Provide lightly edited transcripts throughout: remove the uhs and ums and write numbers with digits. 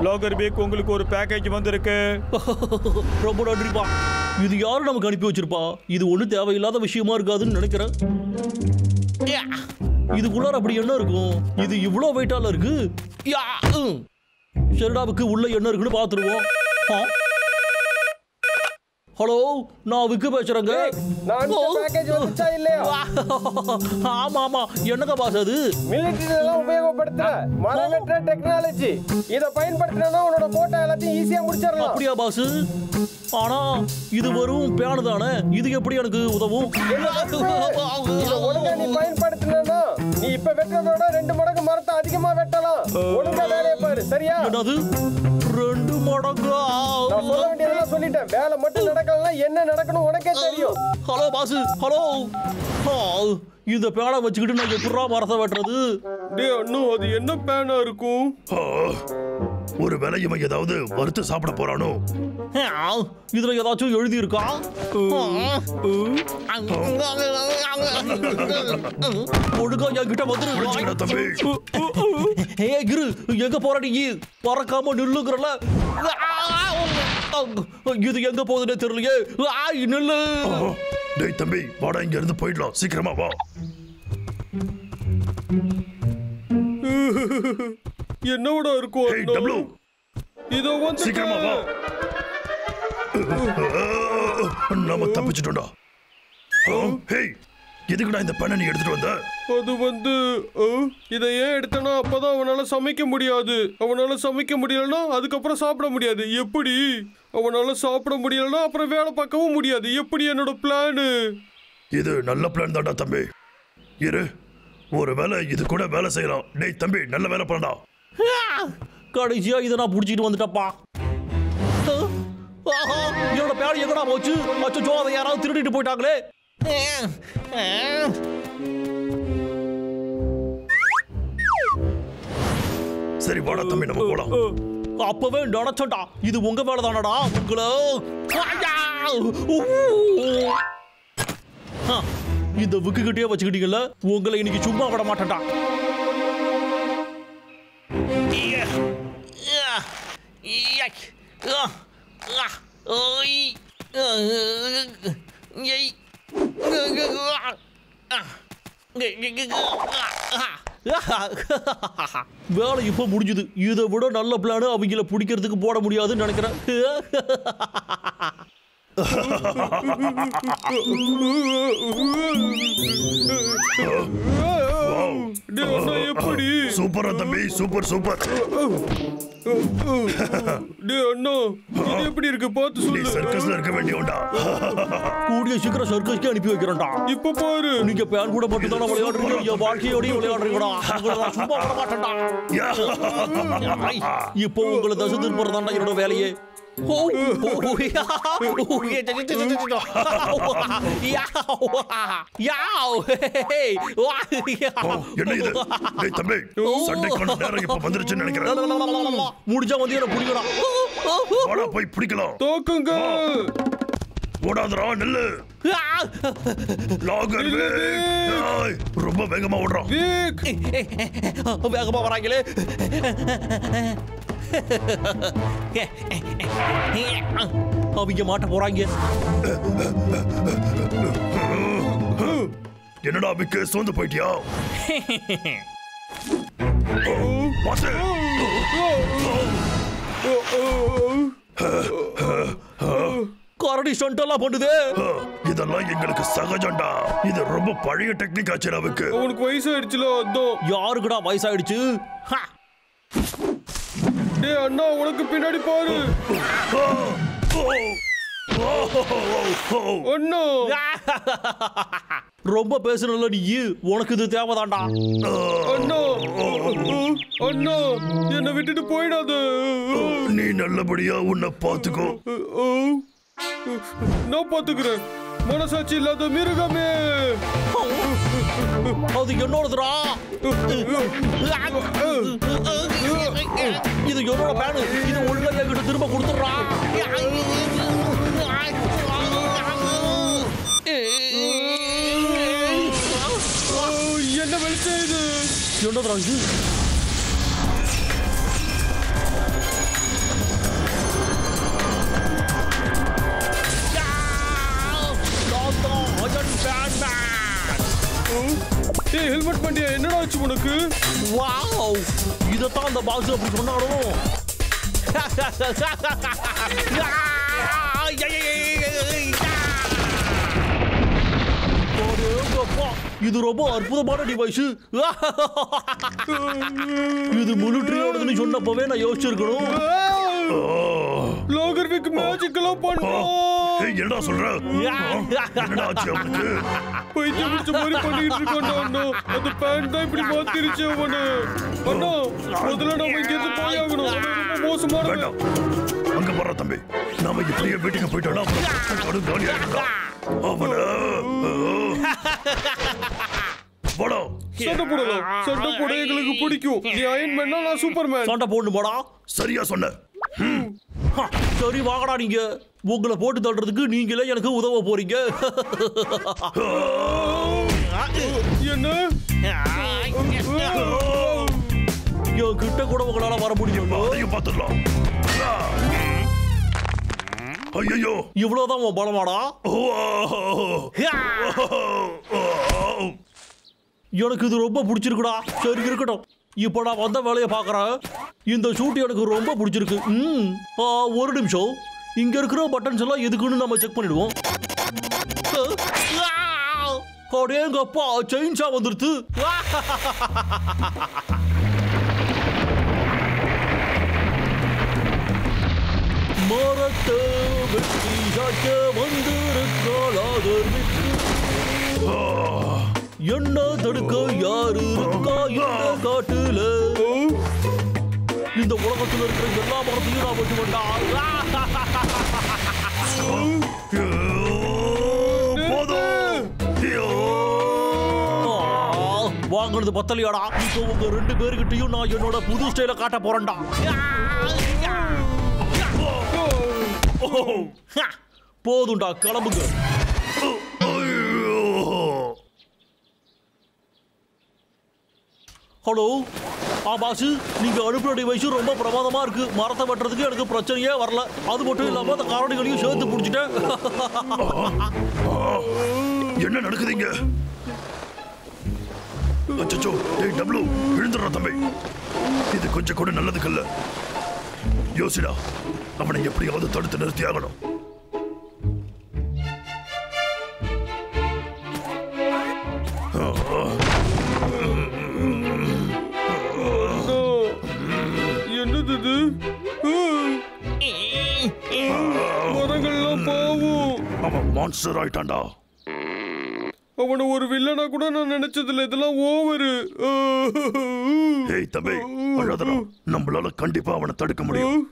லாகர் back உங்களுக்கு ஒரு package வந்திருக்கு. ரொம்ப நன்றிப்பா. இது யாரும் நமக்கு அனுப்பி வச்சிருப்பா? இது ஒன்றும் தேவையில்லாத விஷயமா இருக்காதுன்னு நினைக்கிறேன். இதுக்குள்ளார அப்படி என்ன இருக்கும்? இது இவ்வளோ வெயிட்டால இருக்கு. சரிடாவுக்கு உள்ள என்ன இருக்குன்னு பார்த்துருவோம். ஹலோ, நான் விக்கு பேசுறேங்க. ஆமா ஆமா, என்னங்க பாஸ் அது? மிலிட்டரியில உபயோகப்படுத்துற மரம் வெட்டுற டெக்னாலஜி. இத பயன்படுத்தினா உன்னோட கோட்டை எல்லாத்தையும் ஈஸியா முடிச்சிடலாம். அப்படியா பாஸ்? ஆனா இது வெறும் பேனு தானே, இது எப்படி எனக்கு உதவும்? ஒழுங்கா நீ பயன்படுத்தினா நீ இப்ப வெட்டுறதோட 2 மடங்கு மரத்தை அதிகமா வெட்டலாம். ஒழுங்கா வேலையை பாரு, சரியா? என்னது 2 மடங்கா? நான் சொல்ல வேண்டியதெல்லாம் சொல்லிட்டேன். வேலை மட்டும் நடக்கலன்னா என்ன நடக்கணும் உனக்கே தெரியும். Hello boss, hello. இந்த பேனை வச்சுக்கிட்டு நான் எப்படா மரத்தை வெட்டுறது? டேய் அண்ணு, அது என்ன பேனா இருக்கும்? ஒரு வேளை இவன் ஏதாவது வறுத்து சாப்பிட போறானோ? இதுல ஏதாச்சும் எழுதி இருக்கா? ஒழுங்கா என்கிட்ட வந்துரு தம்பி. கிரு, எங்க போற நீ? பறக்காம நில்லுங்கிறல. இது எங்க போகுதுன்னே தெரியலையே. நில்லு. டேய் தம்பி, வாடா, இங்க இருந்து போயிடலாம். சீக்கிரமா வா. என்னோட இருக்கும்? ஹே டப்ளு, இதோ வந்து சீக்கிரமா வா. நாம தப்பிச்சிட்டோம்டா. ஹே, எதுக்குடா இந்த பெண்ணை நீ எடுத்துட்டு வந்த? அது வந்து இதை ஏன் எடுத்தனா, அப்பதான் அவனால சமைக்க முடியாது. அவனால சமைக்க முடியலன்னா அதுக்கப்புறம் சாப்பிட முடியாது. எப்படி? அவனால சாப்பிட முடியலன்னா அப்புறம் வேலை பார்க்கவும் முடியாது. எப்படி என்னோட பிளானு? இது நல்ல பிளான் தான்டா தம்பி. இரு, ஒரு வேலை இது கூட வேலை செய்யலாம். டேய் தம்பி, நல்ல வேலை பண்ணடா. கடைசியா இதை நான் புடிச்சிட்டு வந்துட்டப்பா. என்னோட பேர் எங்கடா போச்சு? அச்சோ, அதை யாராவது திருடிட்டு போயிட்டாங்களே. சரி வாடா தம்பி, நம்ம போலாம். அப்பவே நினைச்சோண்டா, இது உங்க வேலை தானடா. உங்களோ இந்த விக்குகிட்டே வச்சுக்கிட்டீங்கல்ல, உங்களை இன்னைக்கு சும்மா விட மாட்டேன்டா. வேலை இப்ப முடிஞ்சது. இதை விட நல்ல பிளான் அவங்கள பிடிக்கிறதுக்கு போட முடியாதுன்னு நினைக்கிறேன். எப்படி? சூப்பரா தம்பி, சூப்பர் சூப்பர். அண்ணா, இது எப்படி இருக்கு பார்த்து சொல்லு. சர்க்கஸ்ல இருக்க வேண்டியவன்டா. கூடிய சீக்கிரம் சர்க்கஸ்க்கு அனுப்பி வைக்கிறேன்டா. இப்ப பாரு, நீங்க பேன் கூட மட்டும் தானே விளையாடுறீங்க, என் வாழ்க்கையோடய விளையாடுறீங்கடா. நான் சும்மா விட மாட்டேன்டா. இப்போ உங்களை தசை திருப்பறதாண்டா என்னோட வேலையே. முடிஞ்சா வந்து என்ன பிடிக்கலாம். போய் பிடிக்கலாம். தோக்குங்க. ஓடாதரா, நெல்லு. ரொம்ப வேகமா ஓடுறான். வேகமா வராங்களே. அவங்க மாட்ட போறாங்க. என்னடா விக்கு, சோர்ந்து போயிட்டியா? கரடி ஸ்டண்டெல்லாம் பண்ணுது. இதெல்லாம் எங்களுக்கு சகஜம்டா. இது ரொம்ப பழைய டெக்னிக் ஆச்சு. அவனுக்கு வயசாயிடுச்சுல, அதான். யாருக்குடா வயசாயிடுச்சு? டேய் அண்ணா, உனக்கு பின்னாடி பாரு. அண்ணா, ரொம்ப பேசுறல நீ. உனக்கு இது தேவைதான்டா. அண்ணா அண்ணா, என்னை விட்டுட்டு போயிடாத. நீ நல்லபடியா உன்னை பாத்துக்கோ. நான் பாத்துக்கிறேன். மனசாட்சி இல்லாத மிருகமே. அது என்னோடதுடா. இது என்னோட பேனு. இது ஒழுங்கா என்கிட்ட திரும்ப கொடுத்துடுறா. என்ன வெளிச்சம் இது? என்னதுடா இது? ஏய் ஹெல்மெட் பண்ணியா என்னடா ஆச்சு உனக்கு? வாவ் இதத்தான் அந்த பாக்ஸ் அப்படி சொன்னாலும் இது ரொம்ப அற்புதமான டிவைஸ். இது மிலிட்டரியோடதுன்னு சொன்னப்பவே நான் யோசிச்சிருக்கணும். லோகர்விக் மேஜிக் எல்லாம் பண்றோம். என்னடா சொல்ற? என்னடா ஆச்சு அவனுக்கு? பைத்தியம் பிடிச்ச மாதிரி பண்ணிட்டு இருக்கான்டா அண்ணா. அந்த பேண்ட் தான் இப்படி மாத்திருச்சு அவனை. அண்ணா முதல்ல நம்ம இங்க இருந்து போய் ஆகணும். ரொம்ப மோசமான. அங்க போற தம்பி, நாம இப்படியே வீட்டுக்கு போயிட்டோம்னா அப்புறம் காலி ஆயிடுறான். அவன போடா. சண்டை போடலாம். சண்டை போட எங்களுக்கு பிடிக்கும். நீ அயன் மேன்னா நான் சூப்பர்மேன். சண்டை போடு போடா. சரியா சொன்ன. சரி வாங்கடா நீங்க. உங்களை போட்டு தள்ளுறதுக்கு நீங்களே எனக்கு உதவ போறீங்க. என்ன என் கிட்ட கூட உங்களால வர முடியும். அதையும் பார்த்துடலாம். ஐயோ இவ்வளவுதான் உன் பலமாடா? எனக்கு இது ரொம்ப பிடிச்சிருக்குடா. சரி இருக்கட்டும், இப்போ நான் வந்த வேலையை பார்க்குறேன். இந்த ஷூட் எனக்கு ரொம்ப பிடிச்சிருக்கு. ஒரு நிமிஷம், இங்க இருக்கிற பட்டன்ஸ் எல்லாம் எதுக்குன்னு நம்ம செக் பண்ணிடுவோம். அடேங்கப்பா, செயின்ஸா வந்துருச்சு. மரத்தை வெட்டி சாய்க்க வந்திருக்காளாது. என்ன தடுக்க யாரு இருக்கா இந்த காட்டுல? இந்த உலகத்தில் இருக்கிற எல்லா மரத்தையும் நான் வெட்டி வாங்கினது பத்தலையாடா. இப்போ உங்க 2 பேருக்கிட்டையும் நான் என்னோட புது ஸ்டைல காட்ட போறேன்டா. போதும்டா, கிளம்புங்க. ஹலோ பாசு, நீங்க அனுப்புற டிவைஸ் ரொம்ப பிரமாதமா இருக்கு. மரத்தை வெட்டுறதுக்கு எனக்கு பிரச்சனையே வரல. அது மட்டும் இல்லாம அந்த காரணிகளையும் சேர்த்து பிடிச்சிட்டேன். என்ன நடக்குதுங்க? அச்சச்சோ, டேய் டப்ளு, விழுந்துடுறா தம்பி. இது கொஞ்சம் கூட நல்லதுக்கல்ல. யோசிடா, அவனை எப்படியாவது தடுத்து நிறுத்தி ஆகணும். என்னது இது? மரங்கள்லாம் பாவம். அவன் மான்ஸ்டர் ஆயிட்டான்டா. அவனை ஒரு வில்லனா கூட நான் நினைச்சதில்ல. இதெல்லாம் ஓவரு. ஏய் தம்பி, அழாதடா. நம்மளால கண்டிப்பா அவனை தடுக்க முடியும்.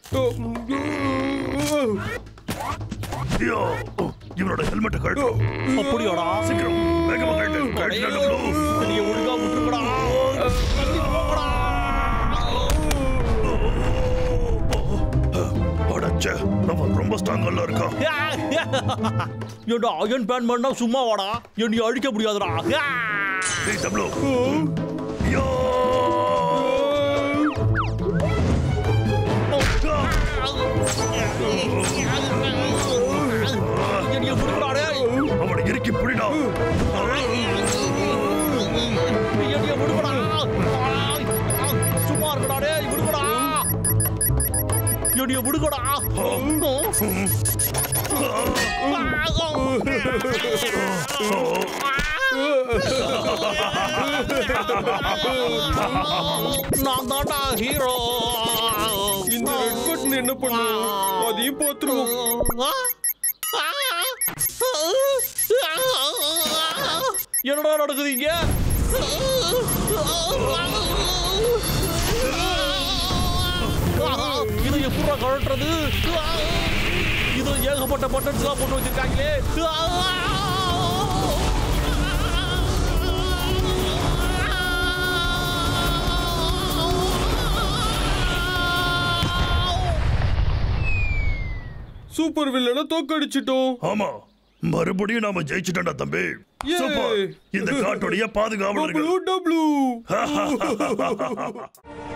இவனோட ஹெல்மெட்டை கழட்டு. அப்படியாடா? சீக்கிரம் வேகமா கழட்டு. நீ ஒழுங்கா விட்டுருக்கடா. அடச்சே, அவன் ரொம்ப ஸ்ட்ராங்கா இருக்கா. என்னோட அயன் பேன் பண்ணா சும்மா வாடா. என்னை அழிக்க முடியாதுடா. ஏய் டப்ளு, யோ அவனை இறுக்கி புடிடா. சும்மா இருக்கடா. டேய் விடுங்கடா. என்னைய விடுங்கடா. நான் தான்டா ஹீரோ. இந்த ரெட் பட்டன் என்ன பண்ணுவோம்? அதையும் பார்த்துருவோம். என்னடா நடக்குதுங்க? இதை எப்படா கழட்டுறது? இதுல ஏகப்பட்ட பட்டன்ஸ் எல்லாம் போட்டு வச்சிருக்காங்களே. சூப்பர் வில்லனை தோக்கடிச்சிட்டோம். ஆமா, மறுபடியும் நாம ஜெயிச்சிட்டோம்டா தம்பி. சூப்பர். இந்த காட்டுடைய பாதுகாவலர்கள் Bablu Dablu.